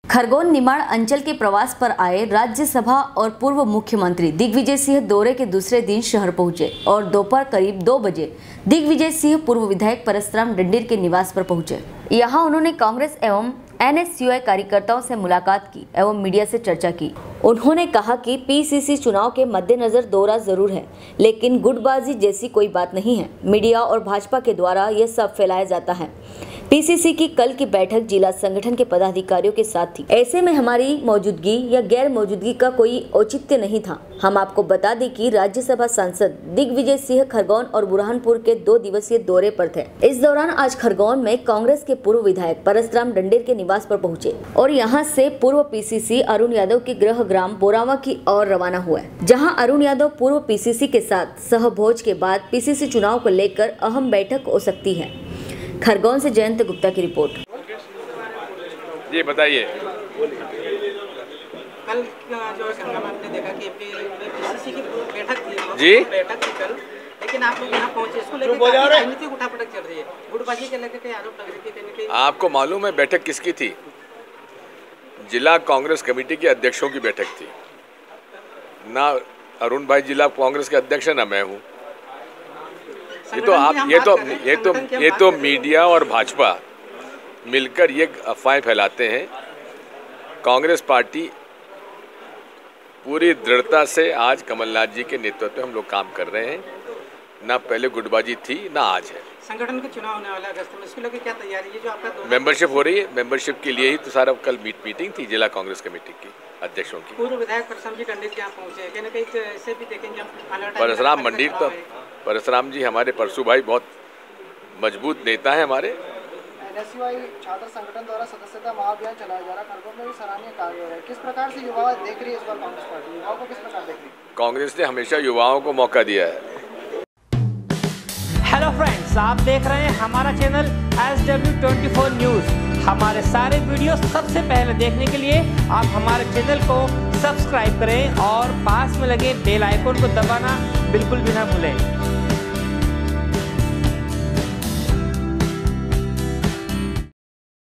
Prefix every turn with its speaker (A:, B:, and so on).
A: खरगोन निमाड़ अंचल के प्रवास पर आए राज्यसभा और पूर्व मुख्यमंत्री दिग्विजय सिंह दौरे के दूसरे दिन शहर पहुंचे और दोपहर करीब 2 बजे दिग्विजय सिंह पूर्व विधायक परसराम डंडीर के निवास पर पहुंचे। यहां उन्होंने कांग्रेस एवं NSUI कार्यकर्ताओं से मुलाकात की एवं मीडिया से चर्चा की। उन्होंने कहा कि PCC चुनाव के मद्देनजर दौरा जरूर है, लेकिन गुटबाजी जैसी कोई बात नहीं है। मीडिया और भाजपा के द्वारा यह सब फैलाया जाता है। PCC की कल की बैठक जिला संगठन के पदाधिकारियों के साथ थी। ऐसे में हमारी मौजूदगी या गैर मौजूदगी का कोई औचित्य नहीं था। हम आपको बता दें कि राज्यसभा सांसद दिग्विजय सिंह खरगोन और बुरहानपुर के 2 दिवसीय दौरे पर थे। इस दौरान आज खरगोन में कांग्रेस के पूर्व विधायक परसराम डंडीर के निवास पर पहुंचे और यहां से पूर्व PCC अरुण यादव के गृह ग्राम बोरावा की ओर रवाना हुए, जहां अरुण यादव पूर्व PCC के साथ सहभोज के बाद PCC चुनाव को लेकर अहम बैठक हो सकती है। खरगोन से जयंत गुप्ता की रिपोर्ट।
B: जी बताइए।
C: कल जो संगम आपने देखा कि PCC की बैठक थी,
B: जी
C: बैठक थी कल, लेकिन आप लोग यहाँ पहुंचे, इसको लेकर राजनीतिक उठापटक चल रही है, गुटबाजी के लेकर आरोप लग रहे थे।
B: आपको मालूम है बैठक किसकी थी? जिला कांग्रेस कमेटी के अध्यक्षों की बैठक थी। ना अरुण भाई जिला कांग्रेस के अध्यक्ष है, ना मैं हूँ। ये तो मीडिया और भाजपा मिलकर ये अफवाहें फैलाते हैं। कांग्रेस पार्टी पूरी दृढ़ता से आज कमलनाथ जी के नेतृत्व में हम लोग काम कर रहे हैं। ना पहले गुटबाजी थी, ना आज है।
C: संगठन का चुनाव होने वाला अगस्त में, इसको लेकर क्या तैयारी है? जो आपका
B: मेंबरशिप हो रही है, मेंबरशिप के लिए ही तो सारा कल मीटिंग थी जिला कांग्रेस कमेटी की अध्यक्षों की।
C: पूर्व विधायक परसराम जी डंडीर यहाँ पहुंचे, कहीं ना कहीं ऐसे भी देखेंगे हम।
B: परसराम मंडीर तो परसराम जी हमारे परसू भाई बहुत मजबूत नेता है हमारे।
D: NSUI छात्र संगठन द्वारा सदस्यता महाअभियान चलाया जा रहा है, खरगोन में भी सराहनीय कार्य हो रहा है। किस प्रकार से युवा देख रही है इस बार कांग्रेस पार्टी? युवाओं को किस प्रकार देख रही है?
B: कांग्रेस ने हमेशा युवाओं को मौका दिया है।
E: हेलो फ्रेंड्स, आप देख रहे हैं हमारा चैनल SW24 न्यूज़। हमारे सारे वीडियो सबसे पहले देखने के लिए आप हमारे चैनल को सब्सक्राइब करें और पास में लगे बेल आइकन को दबाना बिल्कुल भी ना भूलें।